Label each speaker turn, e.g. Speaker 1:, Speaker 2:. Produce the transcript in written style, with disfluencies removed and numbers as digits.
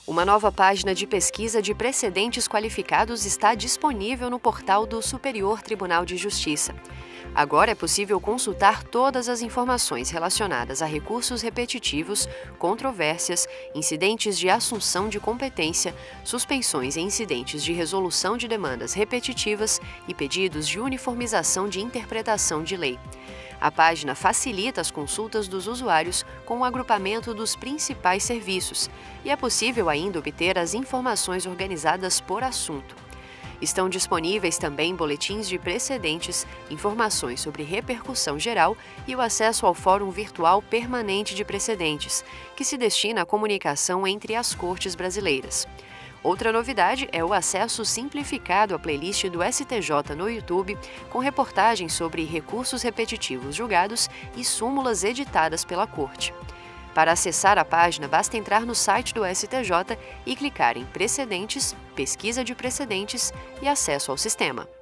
Speaker 1: Uma nova página de pesquisa de precedentes qualificados está disponível no portal do Superior Tribunal de Justiça. Agora é possível consultar todas as informações relacionadas a recursos repetitivos, controvérsias, incidentes de assunção de competência, suspensões e incidentes de resolução de demandas repetitivas e pedidos de uniformização de interpretação de lei. A página facilita as consultas dos usuários com o agrupamento dos principais serviços e é possível ainda obter as informações organizadas por assunto. Estão disponíveis também boletins de precedentes, informações sobre repercussão geral e o acesso ao Fórum Virtual Permanente de Precedentes, que se destina à comunicação entre as cortes brasileiras. Outra novidade é o acesso simplificado à playlist do STJ no YouTube, com reportagens sobre recursos repetitivos julgados e súmulas editadas pela Corte. Para acessar a página, basta entrar no site do STJ e clicar em Precedentes, Pesquisa de Precedentes e Acesso ao Sistema.